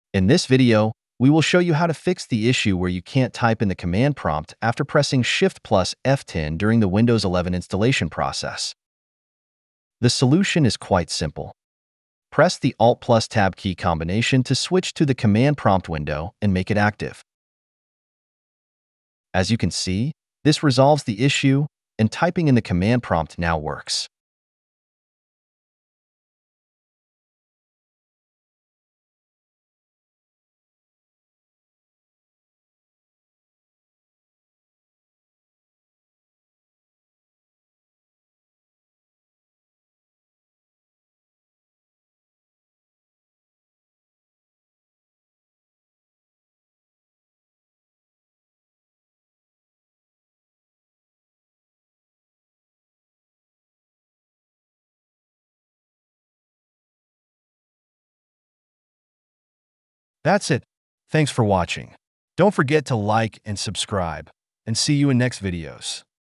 In this video, we will show you how to fix the issue where you can't type in the command prompt after pressing Shift plus F10 during the Windows 11 installation process. The solution is quite simple. Press the Alt plus Tab key combination to switch to the command prompt window and make it active. As you can see, this resolves the issue, and typing in the command prompt now works. That's it. Thanks for watching. Don't forget to like and subscribe, and see you in next videos.